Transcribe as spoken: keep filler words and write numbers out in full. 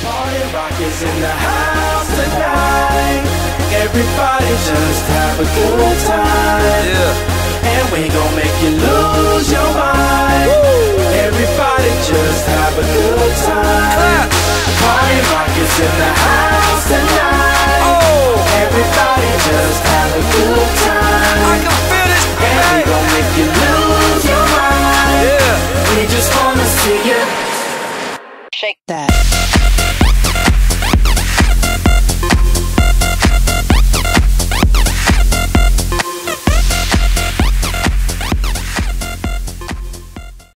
Party Rock is in the house tonight. Everybody just have a good time. Yeah. And we gon' make you